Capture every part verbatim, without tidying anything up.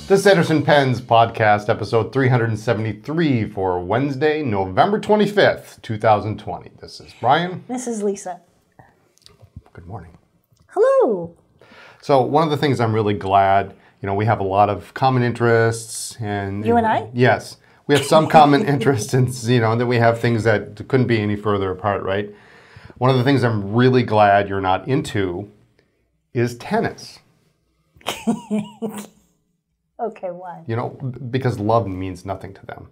This is Edison Pens Podcast, episode three hundred seventy-three for Wednesday, November twenty-fifth, two thousand twenty. This is Brian. This is Lisa. Good morning. Hello. So one of the things I'm really glad, you know, we have a lot of common interests. and You and I? Yes. We have some common interests, and, you know, then we have things that couldn't be any further apart, right? One of the things I'm really glad you're not into is tennis. Okay, why? You know, because love means nothing to them.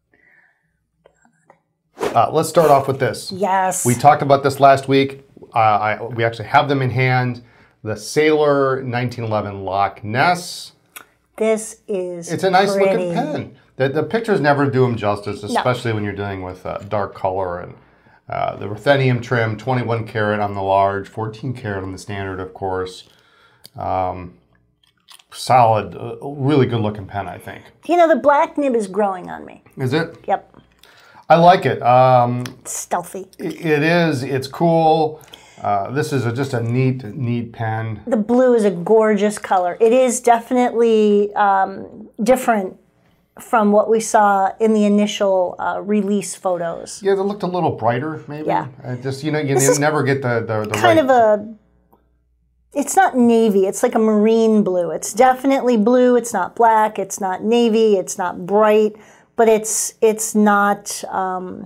Uh, let's start off with this. Yes. We talked about this last week. Uh, I, we actually have them in hand. The Sailor nineteen eleven Loch Ness. This is It's a nice pretty. looking pen. The, the pictures never do them justice, especially no. when you're dealing with uh, dark color. And uh, the ruthenium trim, twenty-one karat on the large, fourteen karat on the standard, of course. Um, solid, uh, really good looking pen, I think. You know, the black nib is growing on me. Is it? Yep. I like it. Um, it's stealthy. It, it is. It's cool. Uh, this is a, just a neat, neat pen. The blue is a gorgeous color. It is definitely um, different from what we saw in the initial uh, release photos. Yeah, they looked a little brighter, maybe. Yeah. Uh, just, you know, you n- never get the, the, the kind right... of a... It's not navy. It's like a marine blue. It's definitely blue. It's not black. It's not navy. It's not bright. But it's it's not um,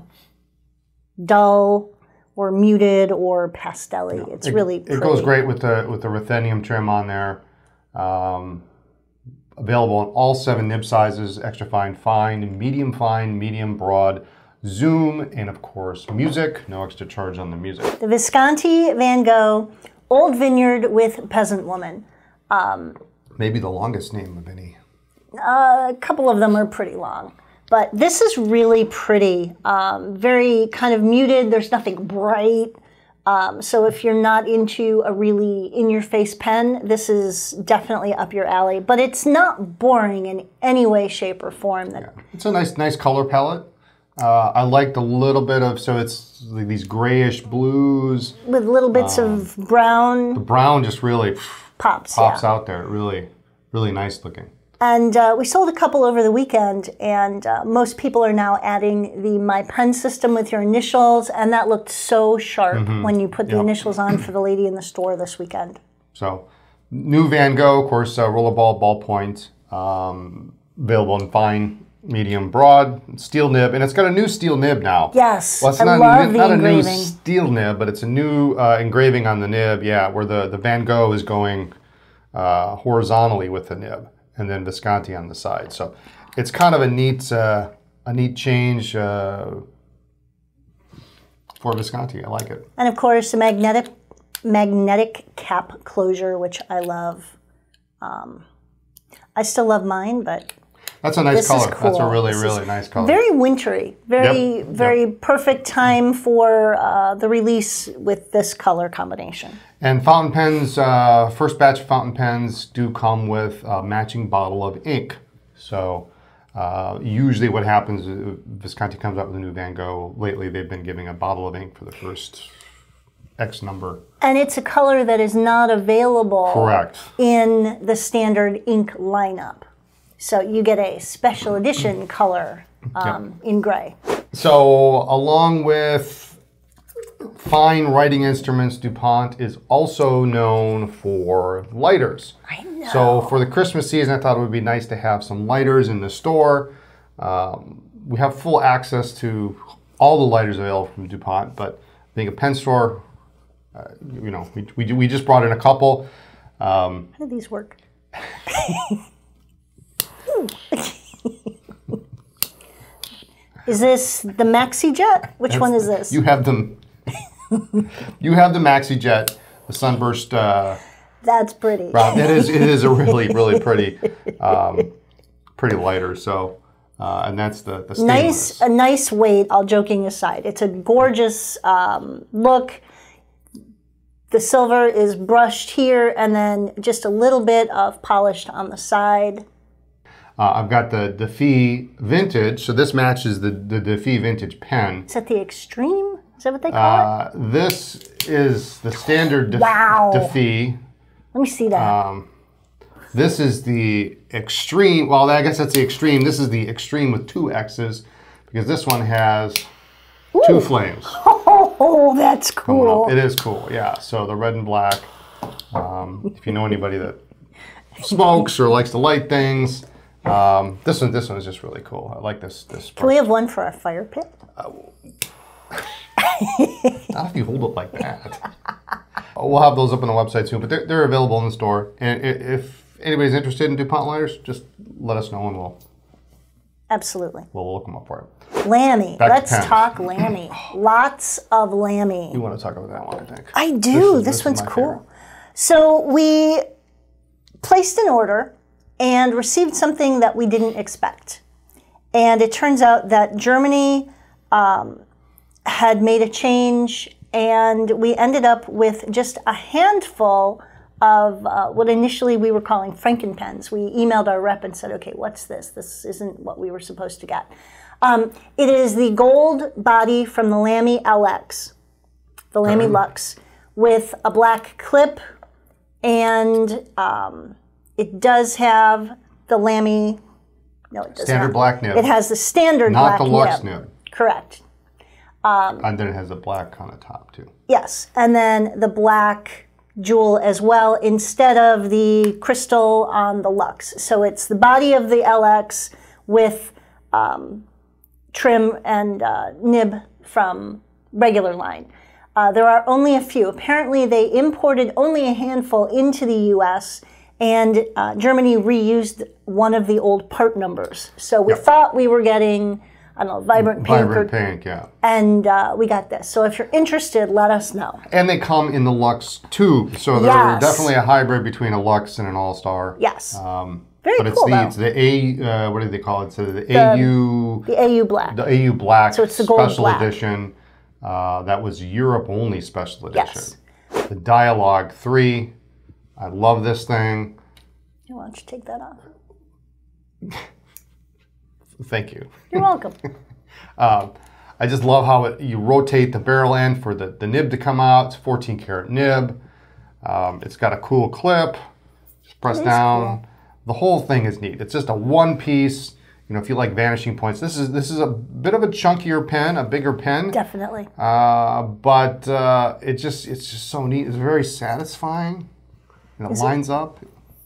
dull or muted or pastel-y. No, it's it, really pretty. It goes great with the with the ruthenium trim on there. Um, available in all seven nib sizes: extra fine, fine, medium fine, medium broad, zoom, and of course music. No extra charge on the music. The Visconti Van Gogh Old Vineyard with Peasant Woman. Um, Maybe the longest name of any. Uh, a couple of them are pretty long. But this is really pretty. Um, very kind of muted. There's nothing bright. Um, so if you're not into a really in-your-face pen, this is definitely up your alley. But it's not boring in any way, shape, or form. That yeah. It's a nice, nice color palette. Uh, I liked a little bit of, so it's like these grayish blues. With little bits um, of brown. The brown just really pops, pops yeah. out there. Really, really nice looking. And uh, we sold a couple over the weekend, and uh, most people are now adding the My Pen system with your initials, and that looked so sharp mm-hmm. when you put the yep. initials on for the lady in the store this weekend. So, new Van Gogh, of course, uh, rollerball, ballpoint, um, available in fine, medium, broad, steel nib, and it's got a new steel nib now. Yes, well, it's I not love a, the not engraving. a new steel nib, but it's a new uh, engraving on the nib, yeah, where the, the Van Gogh is going uh, horizontally with the nib, and then Visconti on the side. So it's kind of a neat, uh, a neat change uh, for Visconti. I like it. And of course, the magnetic magnetic cap closure, which I love. Um, I still love mine, but. That's a nice this color. Cool. That's a really, this really nice color. Very wintry. Very, yep. very yep. perfect time for uh, the release with this color combination. And fountain pens, uh, first batch of fountain pens do come with a matching bottle of ink. So uh, usually what happens is Visconti comes out with a new Van Gogh. Lately they've been giving a bottle of ink for the first X number. And it's a color that is not available Correct. in the standard ink lineup. So you get a special edition color um, yep. in gray. So along with fine writing instruments, DuPont is also known for lighters. I know. So for the Christmas season, I thought it would be nice to have some lighters in the store. Um, we have full access to all the lighters available from DuPont, but being a pen store, uh, you know, we, we, we just brought in a couple. Um, How do these work? Is this the Maxi Jet? Which That's, one is this? You have them. You have the Maxi Jet, the Sunburst. Uh, That's pretty. Brown. It is. It is a really, really pretty, um, pretty lighter. So, uh, and that's the the stainless. Nice, a nice weight. All joking aside, it's a gorgeous um, look. The silver is brushed here, and then just a little bit of polished on the side. Uh, I've got the Defy Vintage, so this matches the, the Defy Vintage pen. Is that the Extreme? Is that what they call uh, it? This is the standard Def wow. Defy. Let me see that. Um, This is the extreme. Well, I guess that's the extreme. This is the extreme with two X's because this one has Ooh. two flames. Oh, that's cool. It is cool, yeah. So the red and black. Um, if you know anybody that smokes or likes to light things, um, this one, this one is just really cool. I like this. This. Can we have one for our fire pit? Uh, Not if you hold it like that. We'll have those up on the website soon, but they're, they're available in the store. And if anybody's interested in DuPont lighters, just let us know and we'll absolutely we'll look them up for it. Lammy. Back Let's talk Lammy. Lots of Lammy. You want to talk about that one, I think. I do. This, is, this, this one's cool. Favorite. So we placed an order and received something that we didn't expect. And it turns out that Germany um, had made a change, and we ended up with just a handful of uh, what initially we were calling Frankenpens. We emailed our rep and said, okay, what's this? This isn't what we were supposed to get. Um, it is the gold body from the Lamy L X, the Lamy um. Lux, with a black clip, and um, it does have the Lamy, no it does Standard not. black nib. It has the standard not black the Lux nib. nib. Correct. Um, and then it has the black on the top too. Yes, and then the black jewel as well instead of the crystal on the Lux. So it's the body of the L X with um, trim and uh, nib from regular line. Uh, there are only a few. Apparently they imported only a handful into the U S and uh, Germany reused one of the old part numbers. So we yep. thought we were getting, I don't know, vibrant pink. Vibrant or, pink, yeah. And uh, we got this. So if you're interested, let us know. And they come in the Lux tube. So they're yes. definitely a hybrid between a Lux and an All-Star. Yes. Um, Very but cool, it's the, though. it's the A, uh, what do they call it? So the, the A U. The A U Black. The A U Black so it's the gold special black. edition. Uh, that was Europe only special edition. Yes. The Dialogue three. I love this thing. Why don't you take that off? Thank you. You're welcome. um, I just love how it, you rotate the barrel end for the, the nib to come out. It's a fourteen karat nib. Um, it's got a cool clip. Just press down. Cool. The whole thing is neat. It's just a one piece. You know, if you like vanishing points, this is this is a bit of a chunkier pen, a bigger pen. Definitely. Uh, but uh, it just it's just so neat. It's very satisfying. And it is lines it? up.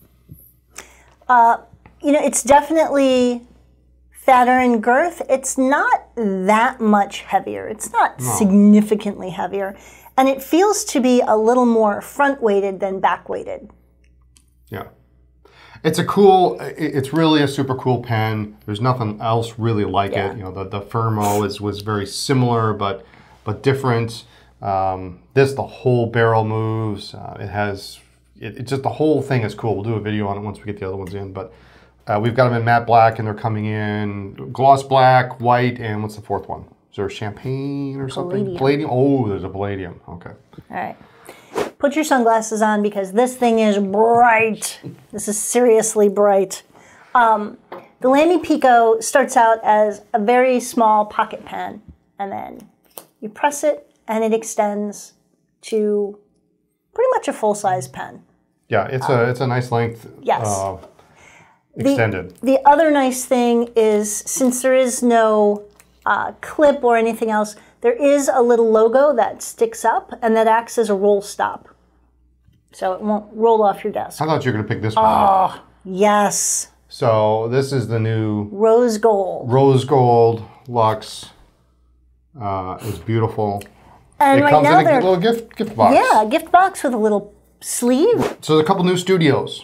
Uh, you know, it's definitely fatter in girth. It's not that much heavier. It's not no. significantly heavier. And it feels to be a little more front-weighted than back-weighted. Yeah. It's a cool, it's really a super cool pen. There's nothing else really like yeah. it. You know, the, the Fermo is, was very similar, but but different. Um, this, the whole barrel moves. Uh, it has, it, it just, the whole thing is cool. We'll do a video on it once we get the other ones in, but uh, we've got them in matte black and they're coming in gloss black, white, and what's the fourth one? Is there a champagne or something? Palladium. Palladium? Oh, there's a palladium. Okay. All right. Put your sunglasses on because this thing is bright. This is seriously bright. Um, the Lamy Pico starts out as a very small pocket pen, and then you press it and it extends to pretty much a full-size pen. Yeah, it's um, a it's a nice length. Yes. Uh, extended. The, the other nice thing is, since there is no uh, clip or anything else, there is a little logo that sticks up and that acts as a roll stop. So it won't roll off your desk. I thought you were going to pick this one oh, up. Oh, yes. So this is the new Rose Gold. Rose Gold Lux. Uh, it's beautiful. And it right comes now in a little gift, gift box. Yeah, a gift box with a little sleeve. So there's a couple new studios.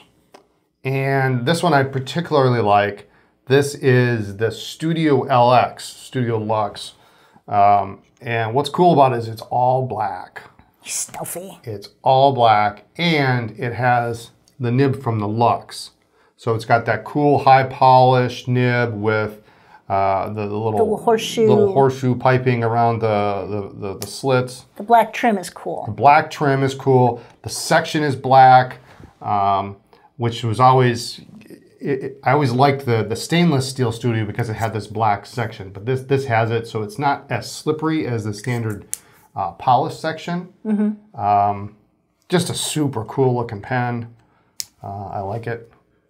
And this one I particularly like. This is the Studio L X, Studio Lux. Um, and what's cool about it is it's all black. Stealthy. It's all black, and it has the nib from the Lux. So it's got that cool high polish nib with uh, the, the little, the little horseshoe little horseshoe piping around the, the, the, the slits. The black trim is cool. The black trim is cool. The section is black, um, which was always... It, it, I always liked the, the stainless steel Studio because it had this black section, but this this has it, so it's not as slippery as the standard uh, polished section. Mm-hmm. um, just a super cool looking pen. Uh, I like it.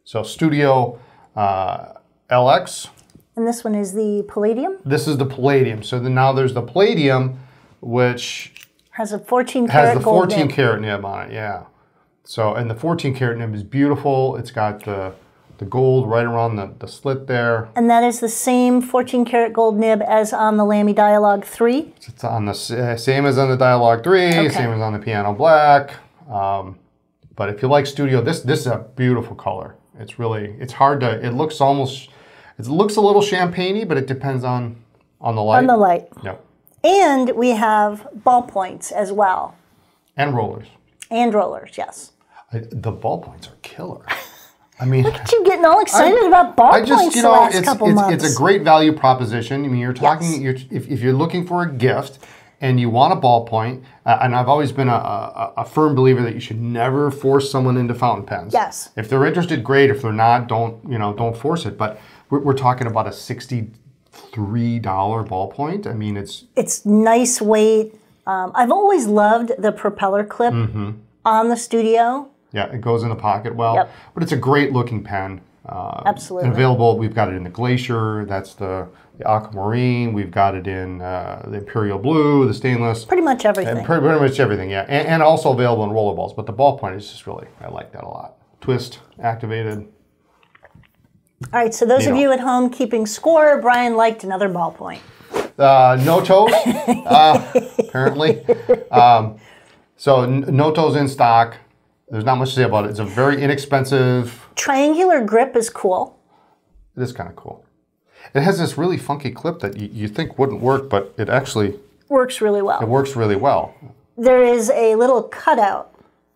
So Studio uh, L X. And this one is the Palladium? This is the Palladium. So then now there's the Palladium, which has a fourteen karat has the gold fourteen nib. karat nib on it, yeah. So, and the fourteen karat nib is beautiful. It's got the, the gold right around the, the slit there. And that is the same fourteen karat gold nib as on the Lamy Dialogue three? It's on the same as on the Dialogue three, okay. Same as on the Piano Black. Um, but if you like Studio, this this is a beautiful color. It's really, it's hard to, it looks almost, it looks a little champagne-y, but it depends on, on the light. On the light. Yep. And we have ballpoints as well. And rollers. And rollers, yes. I, the ballpoints are killer. I mean, look at you getting all excited I, about ballpoints I just, you the know, last it's, couple it's, months. It's a great value proposition. I mean, you're talking, yes. you're, if, if you're looking for a gift and you want a ballpoint, uh, and I've always been a, a, a firm believer that you should never force someone into fountain pens. Yes. If they're interested, great. If they're not, don't, you know, don't force it. But we're, we're talking about a sixty-three dollar ballpoint. I mean, it's... It's nice weight. Um, I've always loved the propeller clip mm-hmm. on the Studio. Yeah, it goes in the pocket well. Yep. But it's a great looking pen. Uh, Absolutely. And available, we've got it in the Glacier, that's the, the Aquamarine, we've got it in uh, the Imperial Blue, the stainless. Pretty much everything. Pretty, pretty much everything, yeah. And, and also available in rollerballs, but the ballpoint is just really, I like that a lot. Twist, activated. All right, so those you of know. you at home keeping score, Brian liked another ballpoint. Uh, no toes, uh, apparently. Um, so no toes in stock. There's not much to say about it. It's a very inexpensive. Triangular grip is cool. It is kind of cool. It has this really funky clip that you, you think wouldn't work, but it actually works really well. It works really well. There is a little cutout,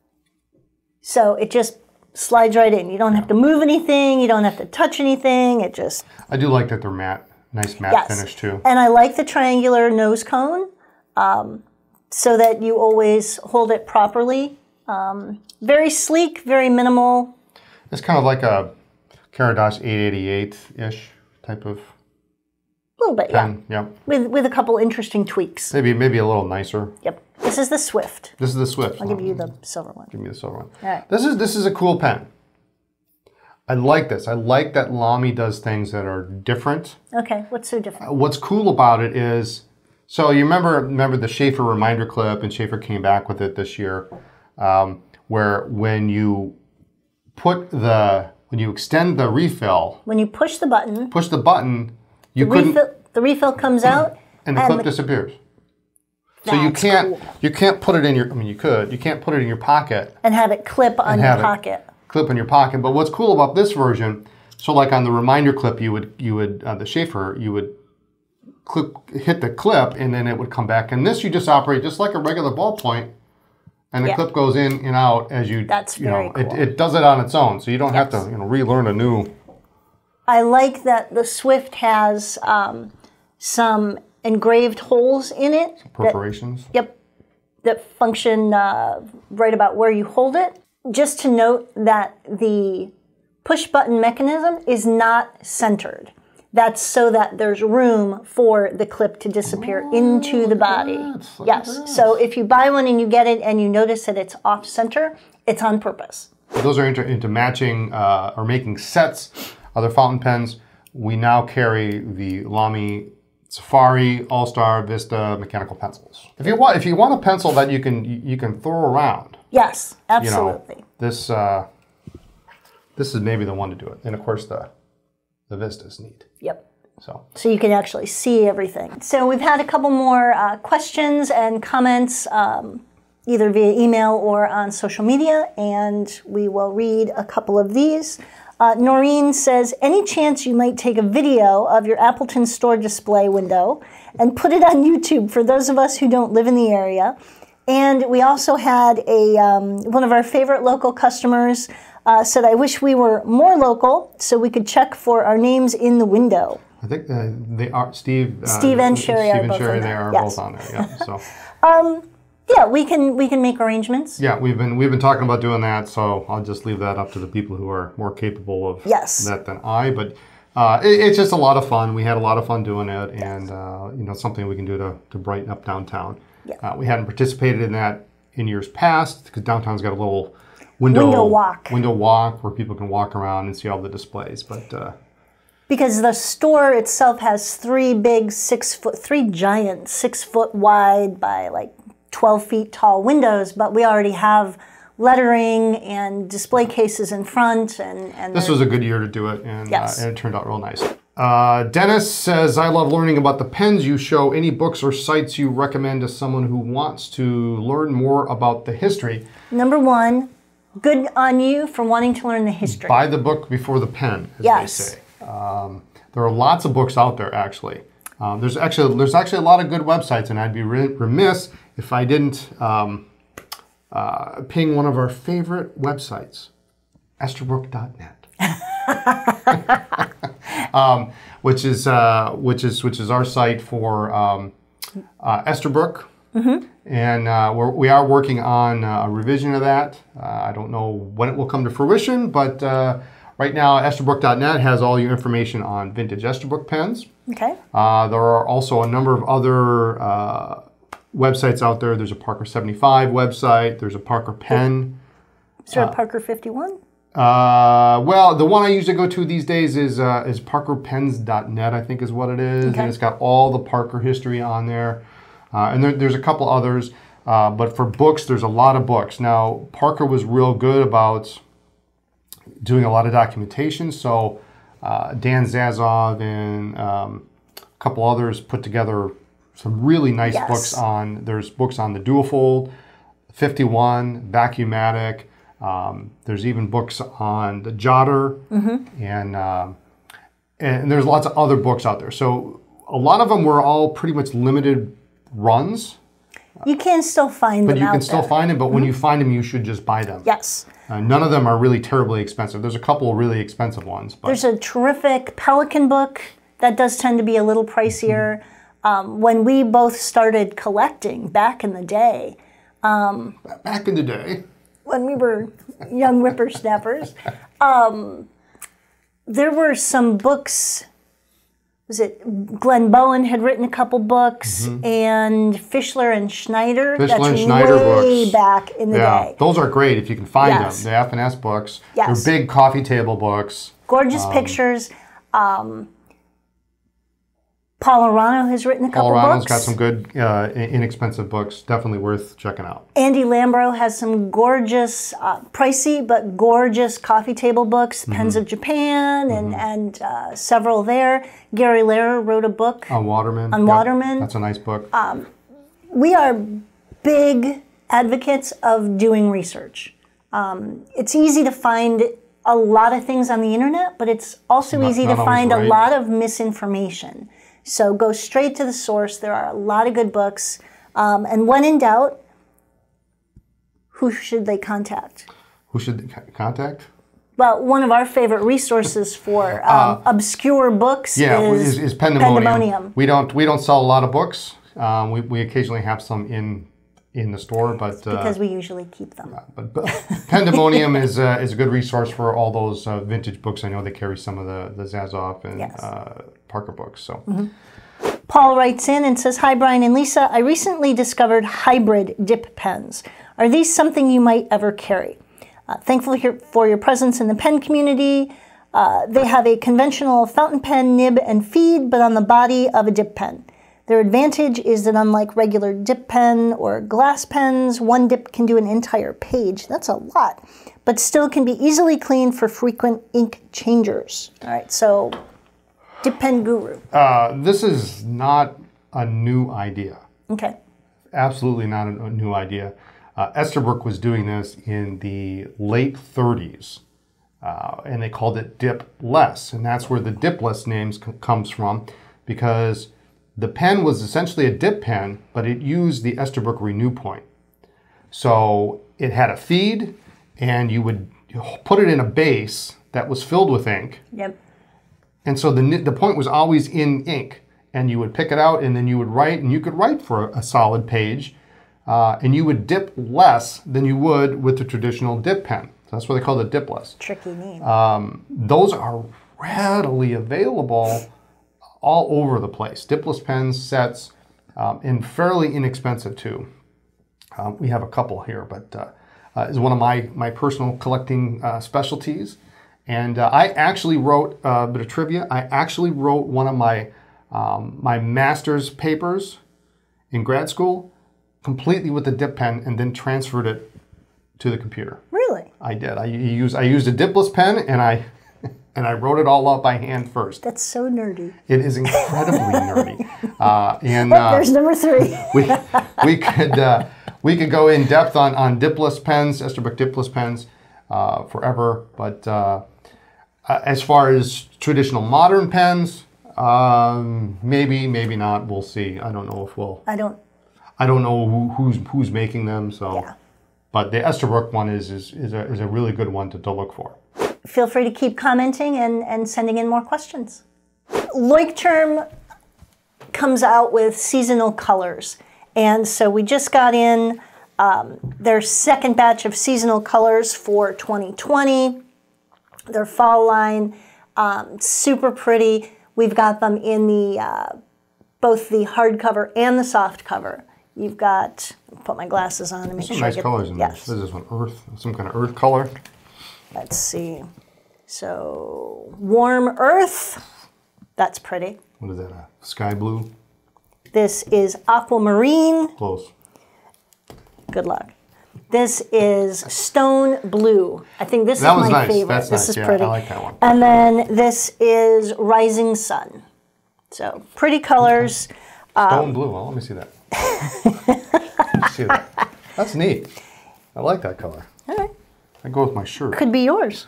so it just slides right in. You don't have to move anything. You don't have to touch anything. It just. I do like that they're matte, nice matte yes. finish too. And I like the triangular nose cone, um, so that you always hold it properly. Um, very sleek, very minimal. It's kind of like a Caradas eight eighty-eight-ish type of A little bit, pen. yeah. Yep. With with a couple interesting tweaks. Maybe maybe a little nicer. Yep. This is the Swift. This is the Swift. I'll give you the silver one. Give me the silver one. All right. This is this is a cool pen. I like this. I like that Lamy does things that are different. Okay. What's so different? What's cool about it is, so you remember remember the Sheaffer reminder clip, and Sheaffer came back with it this year. Um, where when you put the, when you extend the refill. When you push the button. Push the button, you the couldn't. Refill, the refill comes out. And the and clip the, disappears. So you can't, cool. you can't put it in your, I mean you could, you can't put it in your pocket. And have it clip on your pocket. Clip in your pocket. But what's cool about this version, so like on the reminder clip, you would, you would, uh, the Sheaffer, you would clip, hit the clip and then it would come back. And this you just operate just like a regular ballpoint. And the yeah. clip goes in and out as you, That's you very know, cool. it, it does it on its own. So you don't yes. have to, you know, relearn a new. I like that the Swift has um, some engraved holes in it. Some perforations. That, yep. That function uh, right about where you hold it. Just to note that the push button mechanism is not centered. That's so that there's room for the clip to disappear oh, into the body. Yes. So if you buy one and you get it and you notice that it's off center, it's on purpose. Those are into, into matching uh, or making sets. Other fountain pens. We now carry the Lamy Safari, All-Star, Vista mechanical pencils. If you want, if you want a pencil that you can you can throw around. Yes, absolutely. You know, this uh, this is maybe the one to do it. And of course the the Vista's neat. Yep. So. so you can actually see everything. So we've had a couple more uh, questions and comments, um, either via email or on social media, and we will read a couple of these. Uh, Noreen says, any chance you might take a video of your Appleton store display window and put it on YouTube for those of us who don't live in the area? And we also had a um, one of our favorite local customers uh, said, I wish we were more local so we could check for our names in the window. I think uh, they are, Steve. Uh, Steve and Sherry Steve are and both Sherry, on they there. are Yes. both on there, yeah. So. um, yeah, we can we can make arrangements. Yeah, we've been we've been talking about doing that, so I'll just leave that up to the people who are more capable of yes. that than I. But uh, it, it's just a lot of fun. We had a lot of fun doing it, and uh, you know, something we can do to, to brighten up downtown. Yeah. Uh, we hadn't participated in that in years past because downtown's got a little window, window walk. Window walk, where people can walk around and see all the displays. But uh, because the store itself has three big six foot, three giant six foot wide by like twelve feet tall windows, but we already have lettering and display cases in front. And, and this was a good year to do it, and, yes. uh, and it turned out real nice. Uh, Dennis says, I love learning about the pens you show. Any books or sites you recommend to someone who wants to learn more about the history? Number one, good on you for wanting to learn the history. Buy the book before the pen, as yes. they say. Um, there are lots of books out there, actually. Um, there's actually there's actually a lot of good websites, and I'd be re remiss if I didn't um, uh, ping one of our favorite websites, Esterbrook dot net. um, which is uh, which is which is our site for um, uh, Esterbrook, mm-hmm. and uh, we're, we are working on a revision of that. Uh, I don't know when it will come to fruition, but uh, right now Esterbrook dot net has all your information on vintage Esterbrook pens. Okay. Uh, there are also a number of other uh, websites out there. There's a Parker seventy-five website. There's a Parker pen. Is there a Parker fifty-one? Uh, well, the one I usually go to these days is uh, is Parker Pens dot net, I think is what it is. Okay. And it's got all the Parker history on there. Uh, and there, there's a couple others. Uh, but for books, there's a lot of books. Now, Parker was real good about doing a lot of documentation. So uh, Dan Zazov and um, a couple others put together some really nice yes. books on, there's books on the Duofold, fifty-one, Vacuumatic. Um, there's even books on the Jotter, mm-hmm. and um, and there's lots of other books out there. So a lot of them were all pretty much limited runs. You can still find but them you out can still there. find them, but mm-hmm. when you find them, you should just buy them. Yes. Uh, none of them are really terribly expensive. There's a couple of really expensive ones. But. There's a terrific Pelican book that does tend to be a little pricier. Mm-hmm. um, when we both started collecting back in the day. Um, back in the day. When we were young whippersnappers, um, there were some books. Was it Glenn Bowen had written a couple books, mm-hmm. and Fischler and Schneider. Fischler That's and Schneider way books. back in the yeah, day. Those are great if you can find yes. them. The F and S books. Yes. They're big coffee table books. Gorgeous um, pictures. Um, Paul Arano has written a couple Paul Arano's books. got some good, uh, inexpensive books. Definitely worth checking out. Andy Lambro has some gorgeous, uh, pricey but gorgeous coffee table books. Mm-hmm. Pens of Japan and, mm-hmm. and uh, several there. Gary Lehrer wrote a book. On Waterman. On yep. Waterman. That's a nice book. Um, we are big advocates of doing research. Um, it's easy to find a lot of things on the internet, but it's also not, easy to find right. a lot of misinformation. So go straight to the source. There are a lot of good books. Um, and when in doubt, who should they contact? Who should they contact? Well, one of our favorite resources for um, uh, obscure books yeah, is, is, is Pendemonium. Pendemonium. We don't we don't sell a lot of books. Um, we, we occasionally have some in in the store, but uh, because we usually keep them. Uh, but, but Pendemonium is uh, is a good resource for all those uh, vintage books. I know they carry some of the the Zazov and yes. uh, Parker books. So. Mm-hmm. Paul writes in and says, "Hi, Brian and Lisa. I recently discovered hybrid dip pens. Are these something you might ever carry? Uh, thankful here for your presence in the pen community. Uh, they have a conventional fountain pen nib and feed, but on the body of a dip pen. Their advantage is that unlike regular dip pen or glass pens, one dip can do an entire page. That's a lot, but still can be easily cleaned for frequent ink changers." All right, so dip pen guru. Uh, this is not a new idea. Okay. Absolutely not a, a new idea. Uh, Esterbrook was doing this in the late thirties, uh, and they called it dip-less, and that's where the dip-less names c- comes from, because the pen was essentially a dip pen, but it used the Esterbrook Renew Point. So it had a feed, and you would put it in a base that was filled with ink. Yep. And so the the point was always in ink, and you would pick it out, and then you would write, and you could write for a, a solid page, uh, and you would dip less than you would with the traditional dip pen. So that's why they call it dip-less. Tricky name. Um, those are readily available all over the place. Dipless pens, sets, um, and fairly inexpensive too. Um, we have a couple here, but uh, uh, is one of my, my personal collecting uh, specialties. And uh, I actually wrote uh, a bit of trivia. I actually wrote one of my, um, my master's papers in grad school completely with a dip pen and then transferred it to the computer. Really? I did. I used, I used a dipless pen and I... And I wrote it all up by hand first. That's so nerdy. It is incredibly nerdy. Uh, and oh, uh, there's number three. we we could uh, we could go in depth on on dipless pens, Esterbrook dipless pens, uh, forever. But uh, as far as traditional modern pens, um, maybe maybe not. We'll see. I don't know if we'll. I don't. I don't know who, who's who's making them. So, yeah. But the Esterbrook one is is is a, is a really good one to, to look for. Feel free to keep commenting and, and sending in more questions. Leuchtturm comes out with seasonal colors. And so we just got in um, their second batch of seasonal colors for twenty twenty. Their fall line, um, super pretty. We've got them in the uh, both the hardcover and the soft cover. You've got, I'll put my glasses on to make There's some sure nice I get, colors in yes. this. This is one earth, some kind of earth color. Let's see. So, warm earth. That's pretty. What is that? A sky blue? This is aquamarine. Close. Good luck. This is stone blue. I think this that is was my nice. favorite. That's this nice. is Yeah, pretty. I like that one. And then this is rising sun. So, pretty colors. Stone um, blue. Well, let me see that. Let me see that. That's neat. I like that color. All right. I go with my shirt. Could be yours.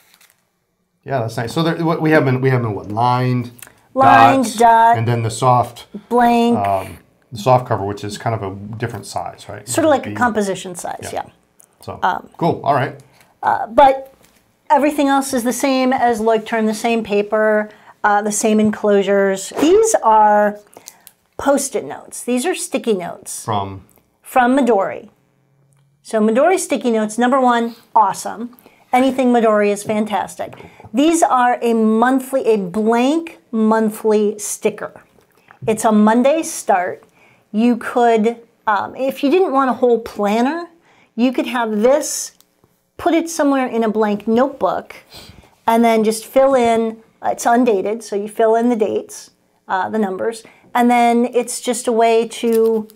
Yeah, that's nice. So there, what we have been, we have been what lined, Lined, dots, dot, and then the soft, blank. um, the soft cover, which is kind of a different size, right? Sort of like Be- a composition size, yeah. yeah. So cool. All right. Uh, but everything else is the same as Leuchtturm, the same paper, uh, the same enclosures. These are Post-it notes. These are sticky notes From from Midori. So Midori sticky notes, number one, awesome. Anything Midori is fantastic. These are a monthly, a blank monthly sticker. It's a Monday start. You could, um, if you didn't want a whole planner, you could have this, put it somewhere in a blank notebook, and then just fill in, uh, it's undated, so you fill in the dates, uh, the numbers, and then it's just a way to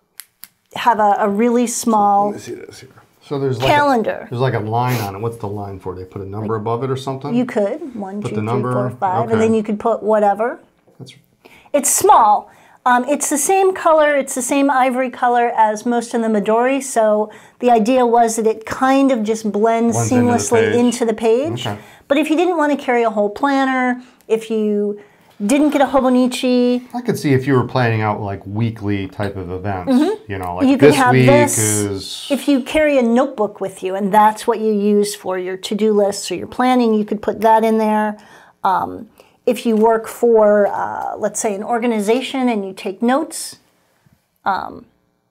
have a, a really small let me see this here. So there's like calendar. A, there's like a line on it. What's the line for? They put a number like, above it or something? You could, one, put two, the three, number, four, five, okay. and then you could put whatever. That's, it's small. Um, it's the same color, it's the same ivory color as most of the Midori, so the idea was that it kind of just blends, blends seamlessly into the page. Into the page. Okay. But if you didn't want to carry a whole planner, if you didn't get a Hobonichi. I could see if you were planning out like weekly type of events, mm-hmm. you know, like you this could have week this, is... If you carry a notebook with you and that's what you use for your to-do lists or your planning, you could put that in there. Um, if you work for, uh, let's say, an organization and you take notes, um,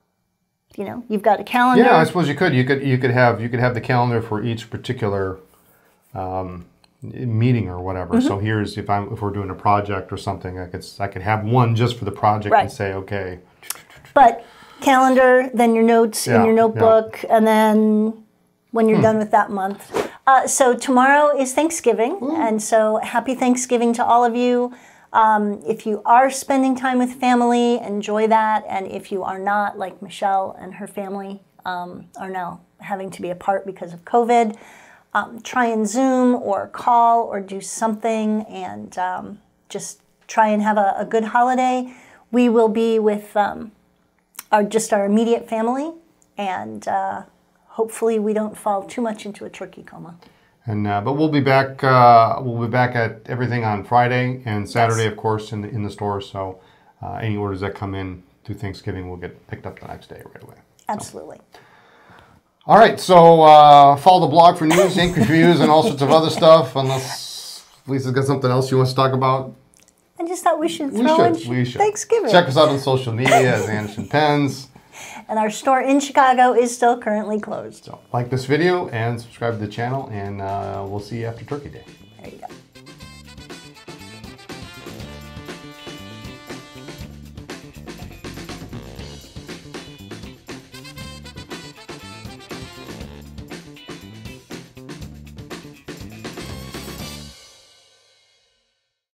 you know, you've got a calendar. Yeah, I suppose you could. You could. You could have. You could have the calendar for each particular um, meeting or whatever. Mm-hmm. So here's if I'm if we're doing a project or something, I could I could have one just for the project right. and say okay. But calendar, then your notes yeah, in your notebook, yeah. and then when you're hmm. done with that month. Uh, so tomorrow is Thanksgiving, Ooh. and so happy Thanksgiving to all of you. Um, if you are spending time with family, enjoy that. And if you are not, like Michelle and her family um, are now having to be apart because of COVID, um, try and Zoom or call or do something and um, just try and have a, a good holiday. We will be with um, our just our immediate family, and uh, hopefully we don't fall too much into a turkey coma. And uh, but we'll be back. Uh, we'll be back at everything on Friday and Saturday, yes. of course, in the in the store. So uh, any orders that come in through Thanksgiving will get picked up the next day right away. Absolutely. So. All right. So uh, follow the blog for news, ink reviews, and all sorts of other stuff. Unless Lisa's got something else you want to talk about. I just thought we should we throw should, in we should. Thanksgiving. Check us out on social media as Anderson Pens. And our store in Chicago is still currently closed. So like this video and subscribe to the channel, and uh, we'll see you after Turkey Day. There you go.